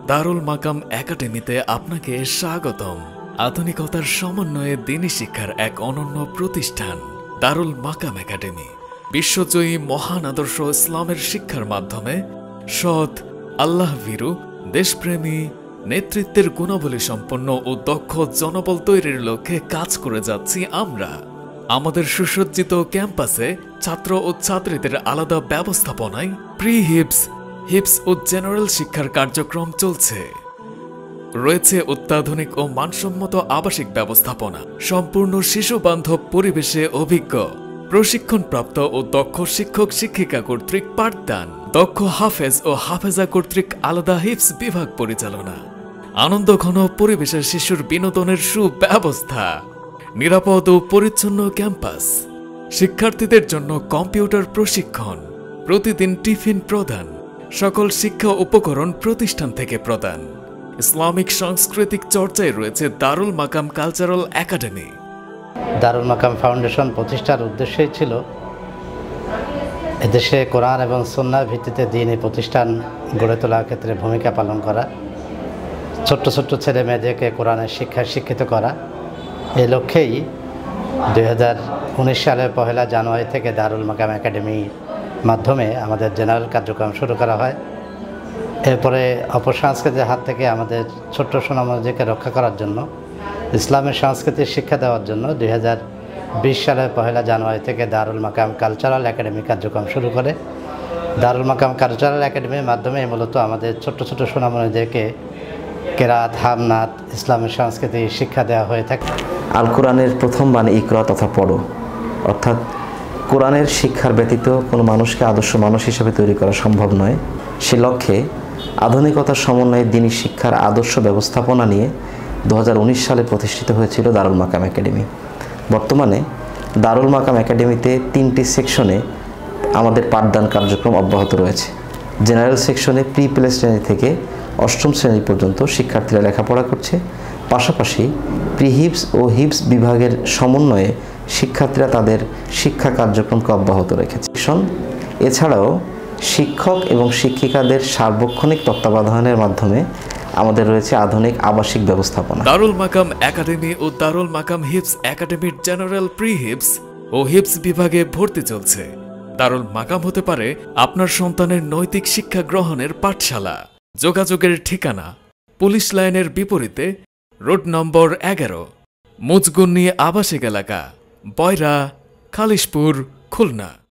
দারুল মাকাম একাডেমিতে আপনাকে স্বাগতম। আধুনিকতার সমন্বয়ে দ্বীনি শিক্ষার এক অনন্য প্রতিষ্ঠান দারুল মাকাম একাডেমি বিশ্বজয়ী মহান আদর্শ ইসলামের শিক্ষার মাধ্যমে সৎ, আল্লাহভীরু, দেশপ্রেমী, নেতৃত্বের গুণাবলী সম্পন্ন ও দক্ষ জনবল তৈরির লক্ষ্যে কাজ করে যাচ্ছি আমরা। আমাদের সুসজ্জিত ক্যাম্পাসে ছাত্র ও ছাত্রীদের আলাদা ব্যবস্থাপনায় প্রি-হিপস, হিপস ও জেনারেল শিক্ষার কার্যক্রম চলছে। রয়েছে অত্যাধুনিক ও মানসম্মত আবাসিক ব্যবস্থাপনা, সম্পূর্ণ শিশু বান্ধব পরিবেশে অভিজ্ঞ প্রশিক্ষণপ্রাপ্ত ও দক্ষ শিক্ষক শিক্ষিকা কর্তৃক পাঠদান, দক্ষ হাফেজ ও হাফেজা কর্তৃক আলাদা হিপস বিভাগ পরিচালনা, আনন্দঘন পরিবেশের শিশুর বিনোদনের সুব্যবস্থা, নিরাপদ ও পরিচ্ছন্ন ক্যাম্পাস, শিক্ষার্থীদের জন্য কম্পিউটার প্রশিক্ষণ, প্রতিদিন টিফিন প্রদান, সকল শিক্ষা উপকরণ প্রতিষ্ঠান থেকে প্রদান। ইসলামিক সাংস্কৃতিক চর্চায় রয়েছে দারুল মাকাম কালচারাল একাডেমি। দারুল মাকাম ফাউন্ডেশন প্রতিষ্ঠার উদ্দেশ্যই ছিল এদেশে কোরআন এবং সুন্নাহর ভিত্তিতে দ্বীনি প্রতিষ্ঠান গড়ে তোলার ক্ষেত্রে ভূমিকা পালন করা, ছোট্ট ছোট্ট ছেলে মেয়েদেরকে কোরআনের শিক্ষায় শিক্ষিত করা। এই লক্ষ্যেই 2019 সালের 1 জানুয়ারি থেকে দারুল মাকাম একাডেমির মাধ্যমে আমাদের জেনারেল কার্যক্রম শুরু করা হয়। এরপরে অপসংস্কৃতির হাত থেকে আমাদের ছোট্ট সোনামণিদেরকে রক্ষা করার জন্য, ইসলামের সংস্কৃতির শিক্ষা দেওয়ার জন্য 2020 সালের 1 জানুয়ারি থেকে দারুল মাকাম কালচারাল একাডেমি কার্যক্রম শুরু করে। দারুল মাকাম কালচারাল একাডেমির মাধ্যমে মূলত আমাদের ছোট্ট ছোট্ট সোনামণিদেরকে কেরাত, হামনাত, ইসলামের সংস্কৃতি শিক্ষা দেওয়া হয়ে থাকে। আল কোরআনের প্রথম বাণী ইকরা তথা পড়ো, অর্থাৎ কোরআনের শিক্ষার ব্যতীত কোনো মানুষকে আদর্শ মানুষ হিসেবে তৈরি করা সম্ভব নয়। সে লক্ষ্যে আধুনিকতার সমন্বয়ে দ্বীনি শিক্ষার আদর্শ ব্যবস্থাপনা নিয়ে 2019 সালে প্রতিষ্ঠিত হয়েছিল দারুল মাকাম একাডেমি। বর্তমানে দারুল মাকাম একাডেমিতে 3টি সেকশনে আমাদের পাঠদান কার্যক্রম অব্যাহত রয়েছে। জেনারেল সেকশনে প্রি-প্লে শ্রেণী থেকে 8ম শ্রেণী পর্যন্ত শিক্ষার্থীরা লেখাপড়া করছে। পাশাপাশি প্রি-হিপস ও হিপস বিভাগের সমন্বয়ে শিক্ষার্থীরা তাদের শিক্ষা কার্যক্রমকে অব্যাহত রেখেছে। এছাড়াও শিক্ষক এবং শিক্ষিকাদের সার্বক্ষণিক তত্ত্বাবধানের মাধ্যমে আমাদের রয়েছে আধুনিক আবাসিক ব্যবস্থাপনা। দারুল মাকাম একাডেমি ও দারুল মাকাম হিপস একাডেমির জেনারেল প্রি-হিপস ও হিপস বিভাগে ভর্তি চলছে। দারুল মাকাম হতে পারে আপনার সন্তানের নৈতিক শিক্ষা গ্রহণের পাঠশালা। যোগাযোগের ঠিকানা পুলিশ লাইনের বিপরীতে রোড নম্বর 11, মুজগুন্নি আবাসিক এলাকা, বয়রা, খালিশপুর, খুলনা।